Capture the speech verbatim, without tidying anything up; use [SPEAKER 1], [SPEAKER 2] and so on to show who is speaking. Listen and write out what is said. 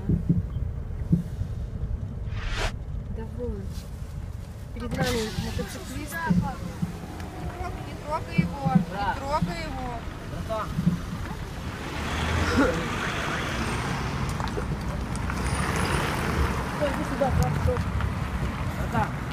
[SPEAKER 1] Давай. Перед нами мотоциклисты.
[SPEAKER 2] Не трогай его, не трогай его.
[SPEAKER 1] Иди сюда, пошел.
[SPEAKER 3] Братан,